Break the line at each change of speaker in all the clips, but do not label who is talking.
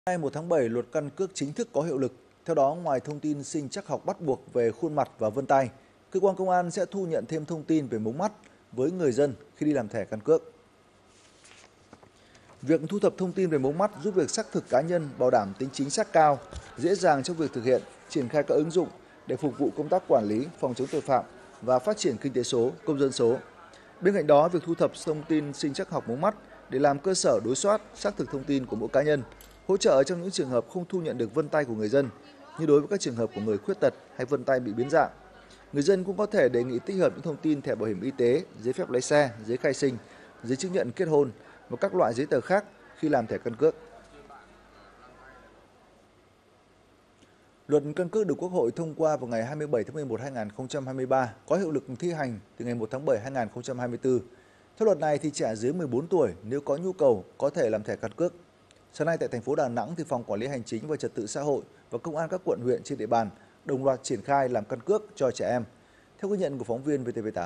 Ngày 1 tháng 7, luật căn cước chính thức có hiệu lực. Theo đó, ngoài thông tin sinh trắc học bắt buộc về khuôn mặt và vân tay, cơ quan công an sẽ thu nhận thêm thông tin về mống mắt với người dân khi đi làm thẻ căn cước. Việc thu thập thông tin về mống mắt giúp việc xác thực cá nhân bảo đảm tính chính xác cao, dễ dàng trong việc thực hiện, triển khai các ứng dụng để phục vụ công tác quản lý, phòng chống tội phạm và phát triển kinh tế số, công dân số. Bên cạnh đó, việc thu thập thông tin sinh trắc học mống mắt để làm cơ sở đối soát, xác thực thông tin của mỗi cá nhân, hỗ trợ trong những trường hợp không thu nhận được vân tay của người dân, như đối với các trường hợp của người khuyết tật hay vân tay bị biến dạng. Người dân cũng có thể đề nghị tích hợp những thông tin thẻ bảo hiểm y tế, giấy phép lái xe, giấy khai sinh, giấy chứng nhận kết hôn và các loại giấy tờ khác khi làm thẻ căn cước. Luật căn cước được Quốc hội thông qua vào ngày 27 tháng 11 năm 2023, có hiệu lực thi hành từ ngày 1 tháng 7 năm 2024. Theo luật này thì trẻ dưới 14 tuổi nếu có nhu cầu có thể làm thẻ căn cước. Sáng nay tại thành phố Đà Nẵng thì Phòng Quản lý Hành chính và Trật tự xã hội và Công an các quận huyện trên địa bàn đồng loạt triển khai làm căn cước cho trẻ em. Theo ghi nhận của phóng viên VTV8.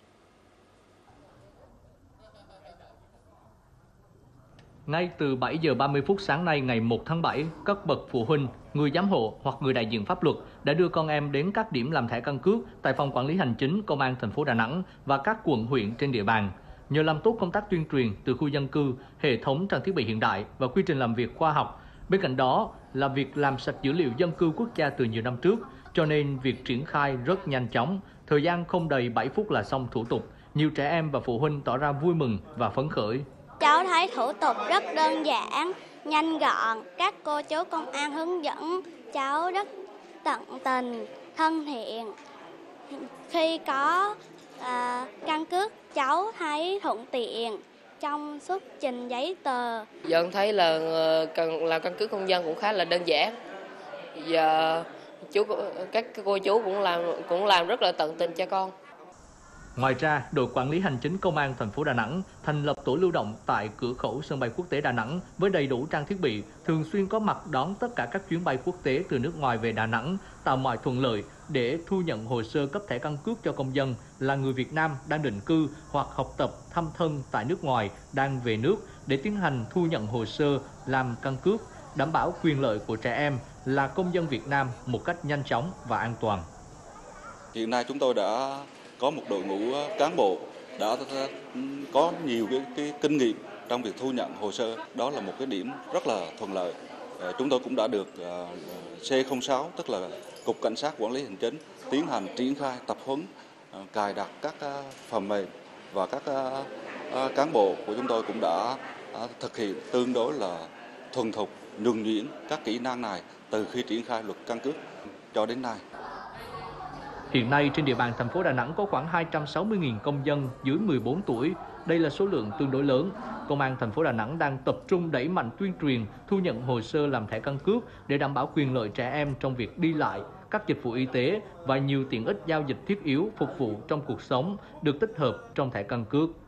Ngay từ 7 giờ 30 phút sáng nay ngày 1 tháng 7, các bậc phụ huynh, người giám hộ hoặc người đại diện pháp luật đã đưa con em đến các điểm làm thẻ căn cước tại Phòng Quản lý Hành chính Công an thành phố Đà Nẵng và các quận huyện trên địa bàn. Nhờ làm tốt công tác tuyên truyền từ khu dân cư, hệ thống trang thiết bị hiện đại và quy trình làm việc khoa học, bên cạnh đó là việc làm sạch dữ liệu dân cư quốc gia từ nhiều năm trước, cho nên việc triển khai rất nhanh chóng, thời gian không đầy 7 phút là xong thủ tục. Nhiều trẻ em và phụ huynh tỏ ra vui mừng và phấn khởi.
Cháu thấy thủ tục rất đơn giản, nhanh gọn, các cô chú công an hướng dẫn cháu rất tận tình, thân thiện. Khi có căn cước, cháu thấy thuận tiện trong xuất trình giấy tờ.
Dân thấy là làm căn cước công dân cũng khá là đơn giản. Giờ các cô chú cũng làm rất là tận tình cho con.
Ngoài ra, đội quản lý hành chính Công an thành phố Đà Nẵng thành lập tổ lưu động tại cửa khẩu sân bay quốc tế Đà Nẵng với đầy đủ trang thiết bị, thường xuyên có mặt đón tất cả các chuyến bay quốc tế từ nước ngoài về Đà Nẵng, tạo mọi thuận lợi để thu nhận hồ sơ cấp thẻ căn cước cho công dân là người Việt Nam đang định cư hoặc học tập thăm thân tại nước ngoài đang về nước để tiến hành thu nhận hồ sơ làm căn cước, đảm bảo quyền lợi của trẻ em là công dân Việt Nam một cách nhanh chóng và an toàn.
Hiện nay chúng tôi đã có một đội ngũ cán bộ đã có nhiều cái kinh nghiệm trong việc thu nhận hồ sơ. Đó là một cái điểm rất là thuận lợi. Chúng tôi cũng đã được C06, tức là Cục Cảnh sát Quản lý Hành chính, tiến hành triển khai tập huấn, cài đặt các phần mềm và các cán bộ của chúng tôi cũng đã thực hiện tương đối là thuần thục, nhuần nhuyễn các kỹ năng này từ khi triển khai luật căn cước cho đến nay.
Hiện nay trên địa bàn thành phố Đà Nẵng có khoảng 260.000 công dân dưới 14 tuổi. Đây là số lượng tương đối lớn. Công an thành phố Đà Nẵng đang tập trung đẩy mạnh tuyên truyền, thu nhận hồ sơ làm thẻ căn cước để đảm bảo quyền lợi trẻ em trong việc đi lại, các dịch vụ y tế và nhiều tiện ích giao dịch thiết yếu phục vụ trong cuộc sống được tích hợp trong thẻ căn cước.